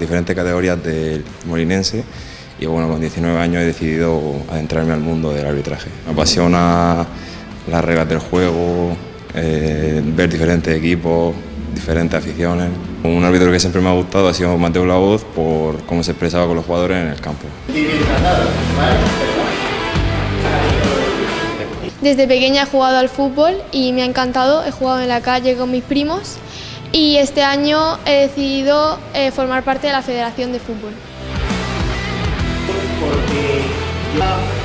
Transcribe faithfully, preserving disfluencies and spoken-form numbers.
diferentes categorías del molinense y bueno, con diecinueve años he decidido adentrarme al mundo del arbitraje. Me apasiona las reglas del juego, eh, ver diferentes equipos, diferentes aficiones. Un árbitro que siempre me ha gustado ha sido Mateo Laoz por cómo se expresaba con los jugadores en el campo. Desde pequeña he jugado al fútbol y me ha encantado, he jugado en la calle con mis primos y este año he decidido eh, formar parte de la Federación de Fútbol. Porque